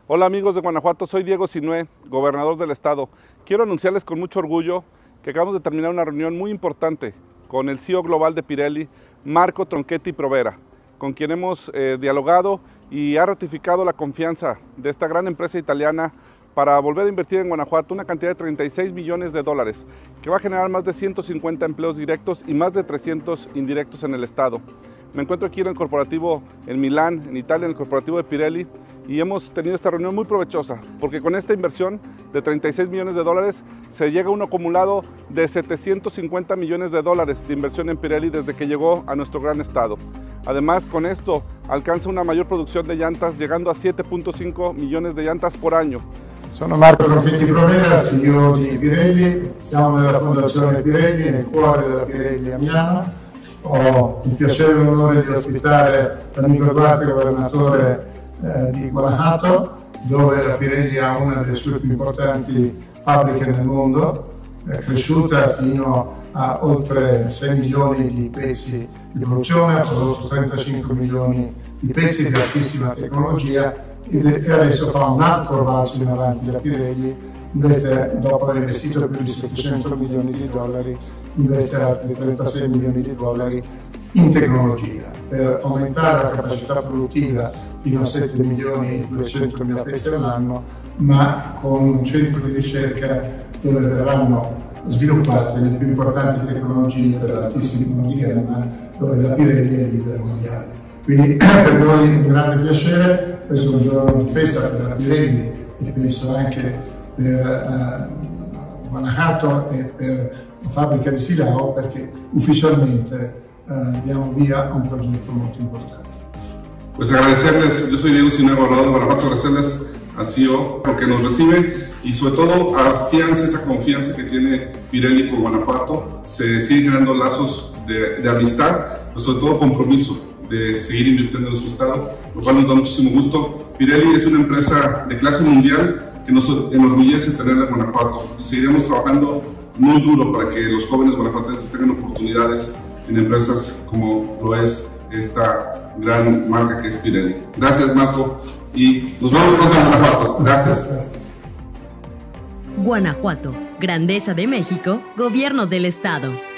Hola amigos de Guanajuato, soy Diego Sinué, gobernador del estado. Quiero anunciarles con mucho orgullo que acabamos de terminar una reunión muy importante con el CEO global de Pirelli, Marco Tronchetti Provera, con quien hemos dialogado y ha ratificado la confianza de esta gran empresa italiana para volver a invertir en Guanajuato una cantidad de 36 millones de dólares, que va a generar más de 150 empleos directos y más de 300 indirectos en el estado. Me encuentro aquí en el corporativo en Milán, en Italia, en el corporativo de Pirelli, y hemos tenido esta reunión muy provechosa, porque con esta inversión de 36 millones de dólares se llega a un acumulado de 750 millones de dólares de inversión en Pirelli desde que llegó a nuestro gran estado. Además, con esto alcanza una mayor producción de llantas, llegando a 7.5 millones de llantas por año. Sono Marco Tronchetti Provera, CEO di Pirelli, siamo nella Fondazione Pirelli, nel cuore della Pirelli a Milano. Ho il piacere e l'onore di ospitare l'amico Duarte, governatore di Guanajuato, dove la Pirelli ha una delle sue più importanti fabbriche nel mondo, cresciuta fino a oltre 6 milioni di pezzi di produzione, ha prodotto 35 milioni di pezzi di altissima tecnologia e adesso fa un altro balzo in avanti. La Pirelli investe, dopo aver investito più di 700 milioni di dollari, investe altri 36 milioni di dollari in tecnologia per aumentare la capacità produttiva fino a 7 milioni e 200 mila pezzi all'anno, ma con un centro di ricerca dove verranno sviluppate le più importanti tecnologie per l'altissima gamma, dove la Pirelli è il leader mondiale. Quindi per noi è un grande piacere, questo è un giorno di festa per la Pirelli e penso anche per Guanajuato e per la fabbrica di Silao, perché ufficialmente diamo via a un progetto molto importante. Pues agradecerles, yo soy Diego Sinué, gobernador de Guanajuato, agradecerles al CEO porque nos recibe y sobre todo afianza esa confianza que tiene Pirelli por Guanajuato. Se siguen generando lazos de amistad, pero sobre todo compromiso de seguir invirtiendo en nuestro estado, lo cual nos da muchísimo gusto. Pirelli es una empresa de clase mundial que nos enorgullece tenerla en Guanajuato y seguiremos trabajando muy duro para que los jóvenes guanajuatenses tengan oportunidades en empresas como lo es esta gran marca que es Pirelli. Gracias, Marco, y nos vemos pronto en Guanajuato. Gracias. Guanajuato, Grandeza de México, Gobierno del Estado.